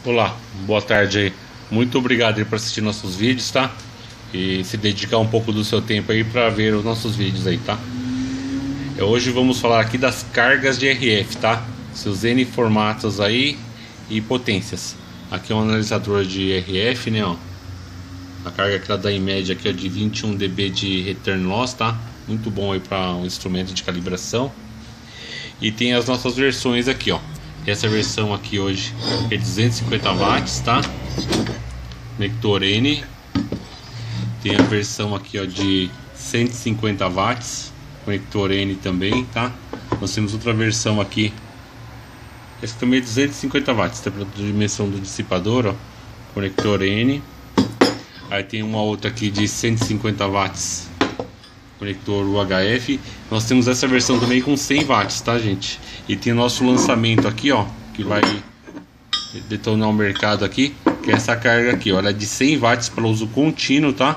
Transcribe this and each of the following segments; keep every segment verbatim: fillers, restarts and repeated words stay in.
Olá, boa tarde aí. Muito obrigado aí por assistir nossos vídeos, tá? E se dedicar um pouco do seu tempo aí para ver os nossos vídeos aí, tá? Hoje vamos falar aqui das cargas de R F, tá? Seus N formatos aí e potências. Aqui é um analisador de R F, né, ó. A carga que ela dá em média aqui é de vinte e um decibéis de return loss, tá? Muito bom aí para um instrumento de calibração. E tem as nossas versões aqui, ó. Essa versão aqui hoje é duzentos e cinquenta watts, tá? Conector N. Tem a versão aqui, ó, de cento e cinquenta watts, conector N também, tá? Nós temos outra versão aqui. Essa também é duzentos e cinquenta watts, tá? Pela dimensão do dissipador, ó. Conector N. Aí tem uma outra aqui de cento e cinquenta watts, conector U H F. Nós temos essa versão também com cem watts, tá, gente? E tem o nosso lançamento aqui, ó, que vai detonar o mercado aqui, que é essa carga aqui, ó. Ela é de cem watts para uso contínuo, tá?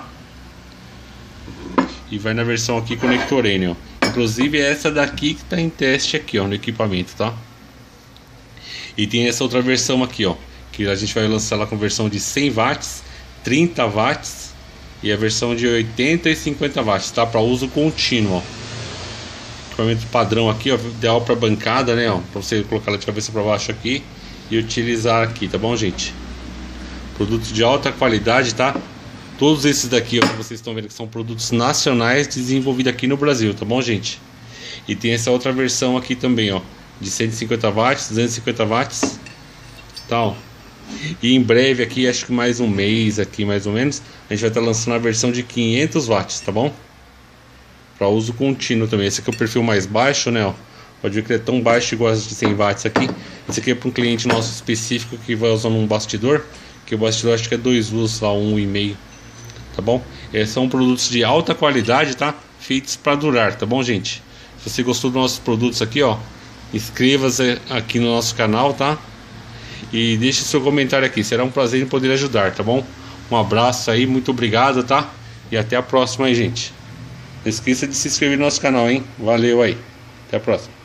E vai na versão aqui conector N, ó. Inclusive é essa daqui que tá em teste aqui, ó, no equipamento, tá? E tem essa outra versão aqui, ó, que a gente vai lançar lá com versão de cem watts, trinta watts e a versão de oitenta e cinquenta watts, tá? Para uso contínuo, ó. Equipamento padrão aqui, ó, ideal para bancada, né, ó, para você colocar ela de cabeça para baixo aqui e utilizar aqui, tá bom, gente? Produtos de alta qualidade, tá? Todos esses daqui, ó, que vocês estão vendo, que são produtos nacionais desenvolvidos aqui no Brasil, tá bom, gente? E tem essa outra versão aqui também, ó, de cento e cinquenta watts, duzentos e cinquenta watts, tal. E em breve aqui, acho que mais um mês aqui, mais ou menos, a gente vai estar lançando a versão de quinhentos watts, tá bom? Para uso contínuo também. Esse aqui é o perfil mais baixo, né, ó. Pode ver que ele é tão baixo igual as de cem watts aqui. Esse aqui é para um cliente nosso específico que vai usando um bastidor, que o bastidor acho que é dois volts a um e meio, tá bom? Esses são produtos de alta qualidade, tá? Feitos para durar, tá bom, gente? Se você gostou dos nossos produtos aqui, ó, inscreva-se aqui no nosso canal, tá? E deixe seu comentário aqui, será um prazer em poder ajudar, tá bom? Um abraço aí, muito obrigado, tá? E até a próxima aí, gente. Não esqueça de se inscrever no nosso canal, hein? Valeu aí. Até a próxima.